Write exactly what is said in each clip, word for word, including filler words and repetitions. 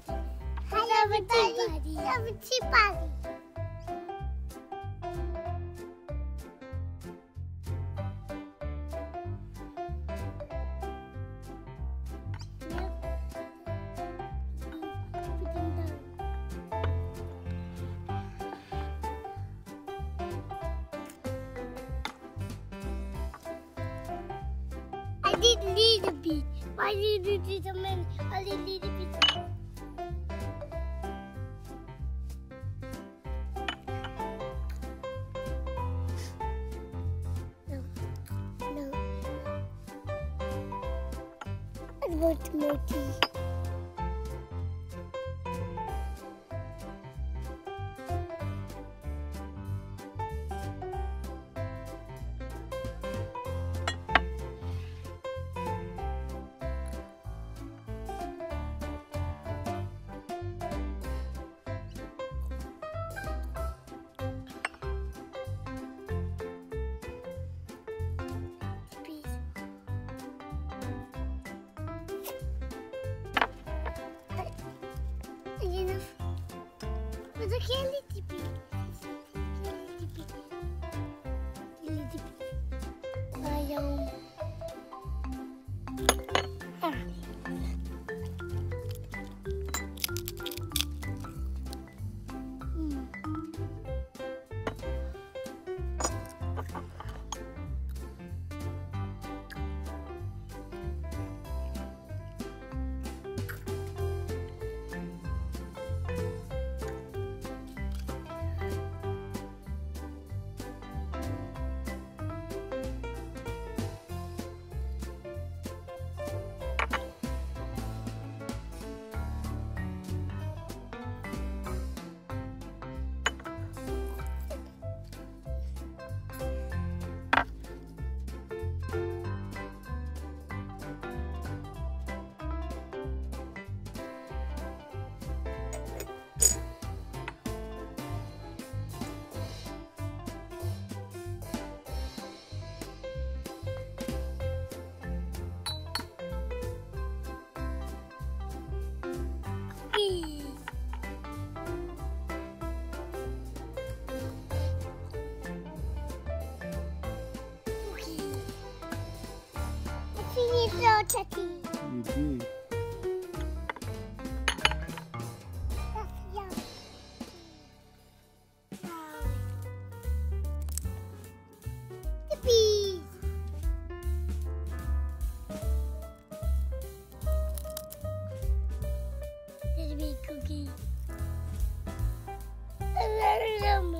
have a tea party. Have a tea party. I did little bit. Why did you do so many? I did little bit. No, no. I want more tea. Enough. But I can't let it be. Let it be. I um. Ah. Mm. Cookie. You did. That's yum. Wow. The bees. Little bee cookie. Yummy.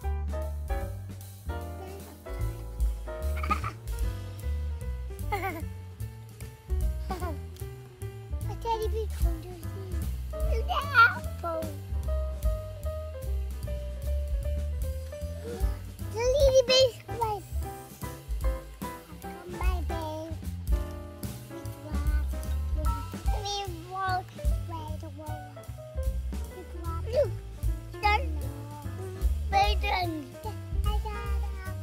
Daddy big under the apple. The lady base place. Come by bang. Let me walk right away. Look, done. Very done. I got up.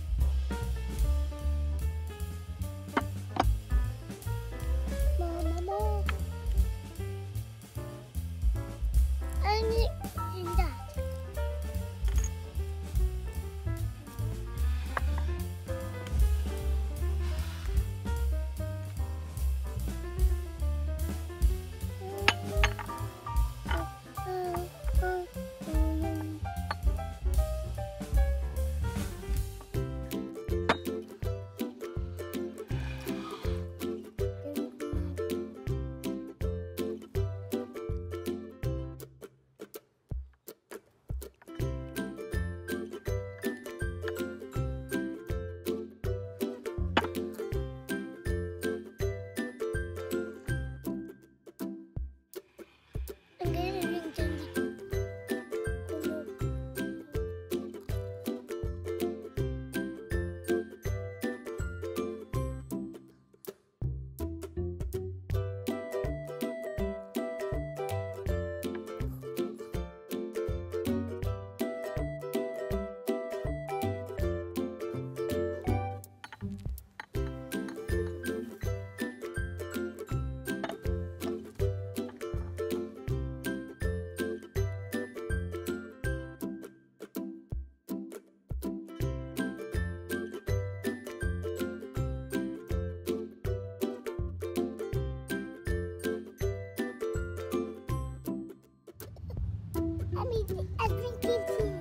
Mama, mama. I need that. eating, I'm drinking tea.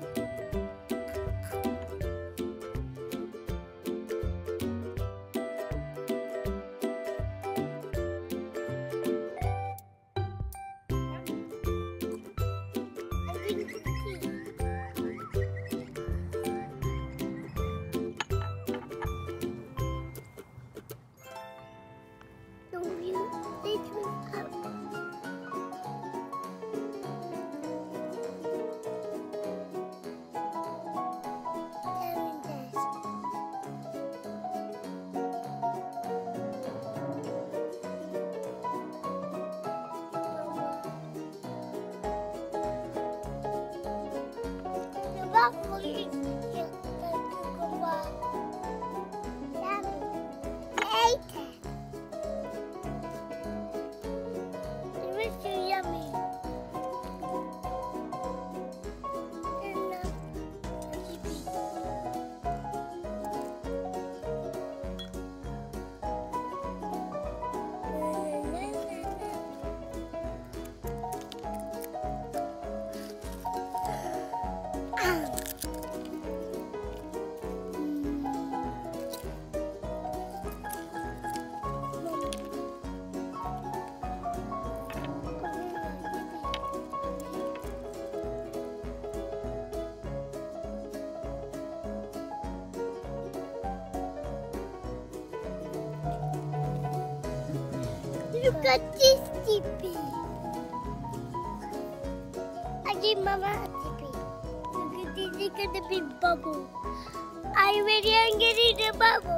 Don't you let me out? Having this. The waffle is here. Ate it. It was so yummy. And uh, recipe. Look at this tippy. I gave Mama a tippy. Look at this, look at the big bubble. I really am getting the bubble.